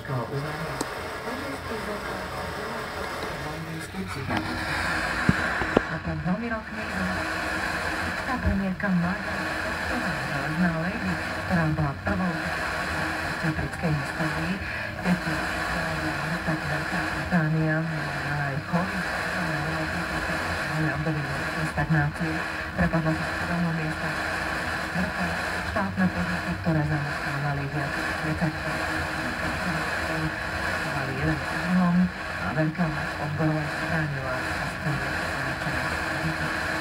získala uznanie londýnskej psychiatriky. A pred 2 rokmi tá premiérka mladá, železná lady, ktorá bola prvou v britskej histórii, keď tak Veľká Británia mala aj COVID, ale období stagnácie, prepadla sa z prvého miesta vrchol štátne podniky, ktoré zamestnávali viac 30 mali jeden prelom a veľká moc odborov stránila a stane